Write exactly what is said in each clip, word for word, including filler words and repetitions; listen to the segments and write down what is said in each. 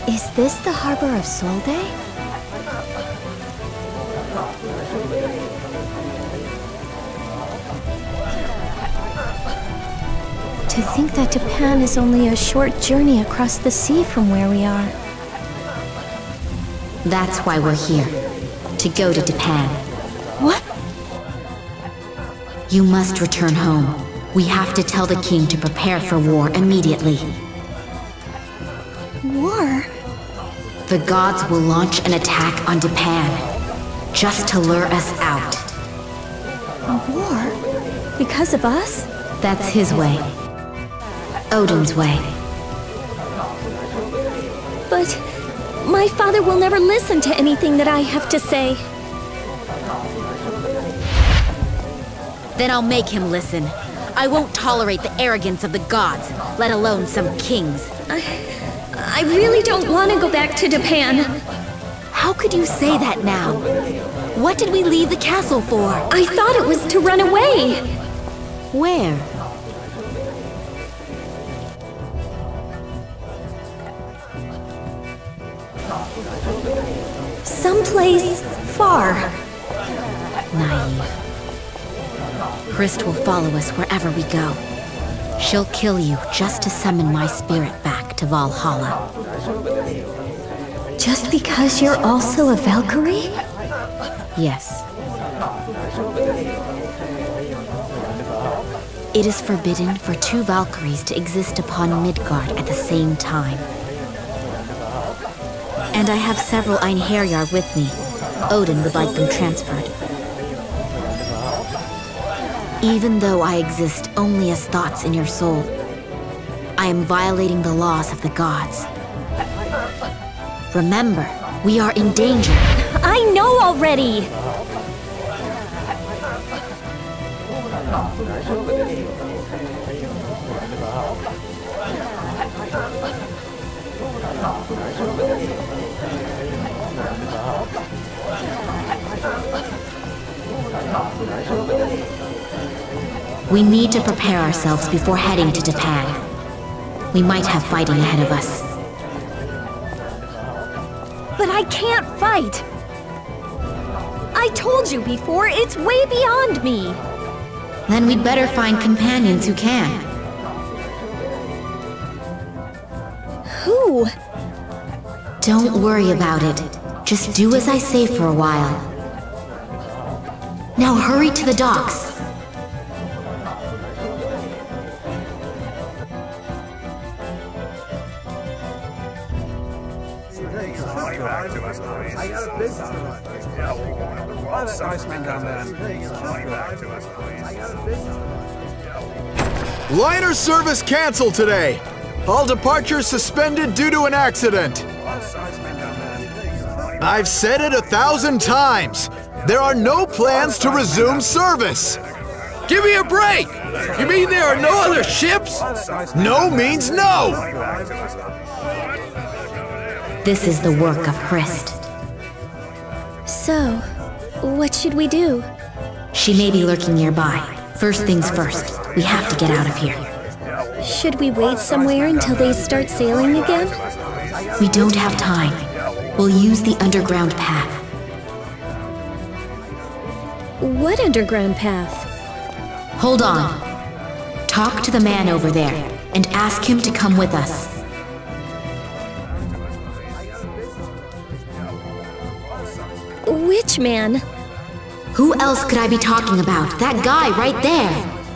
Is this the harbor of Solde? To think that Japan is only a short journey across the sea from where we are. That's why we're here. To go to Japan. What? You must return home. We have to tell the king to prepare for war immediately. War? The gods will launch an attack on Japan, just to lure us out. A war? Because of us? That's his way. Odin's way. But my father will never listen to anything that I have to say. Then I'll make him listen. I won't tolerate the arrogance of the gods, let alone some kings. I... I really don't want to go back to Japan. How could you say that now? What did we leave the castle for? I thought it was to run away. Where? Someplace far. Naive. Christ will follow us wherever we go. She'll kill you just to summon my spirit back to Valhalla. Just because you're also a Valkyrie? Yes. It is forbidden for two Valkyries to exist upon Midgard at the same time. And I have several Einherjar with me. Odin would like them transferred. Even though I exist only as thoughts in your soul, I am violating the laws of the gods. Remember, we are in danger. I know already! We need to prepare ourselves before heading to Japan. We might have fighting ahead of us. But I can't fight! I told you before, it's way beyond me! Then we'd better find companions who can. Who? Don't worry about it. Just do as I say for a while. Now hurry to the docks. Liner service canceled today. All departures suspended due to an accident. I've said it a thousand times. There are no plans to resume service. Give me a break! You mean there are no other ships? No means no! This is the work of Christ. So, what should we do? She may be lurking nearby. First things first, we have to get out of here. Should we wait somewhere until they start sailing again? We don't have time. We'll use the underground path. What underground path? Hold on. Talk to the man over there and ask him to come with us. Which man? Who else could I be talking about? That guy right there.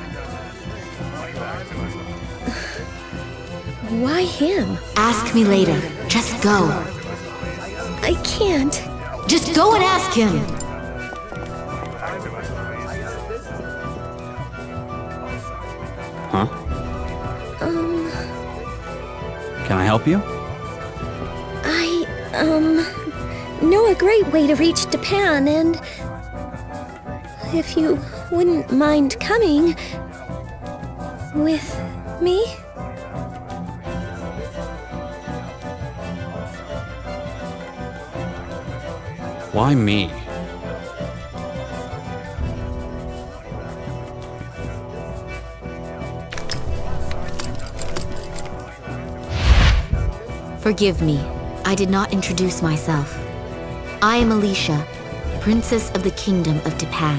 Why him? Ask me later. Just go. I can't. Just go and ask him. Huh? Um... Can I help you? I, um... know a great way to reach Japan, and... if you wouldn't mind coming... with me? Why me? Forgive me. I did not introduce myself. I am Alicia, Princess of the Kingdom of Japan.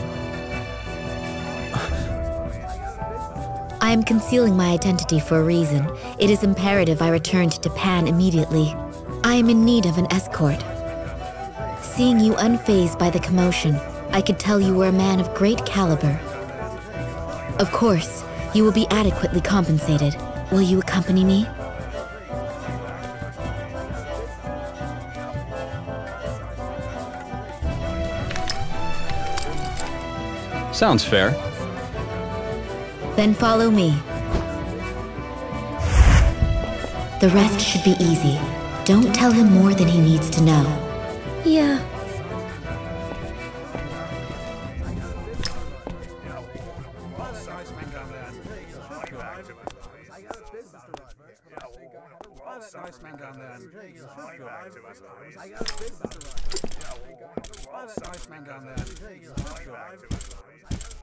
I am concealing my identity for a reason. It is imperative I return to Japan immediately. I am in need of an escort. Seeing you unfazed by the commotion, I could tell you were a man of great caliber. Of course, you will be adequately compensated. Will you accompany me? Sounds fair. Then follow me. The rest should be easy. Don't tell him more than he needs to know. Yeah. Nice man down there.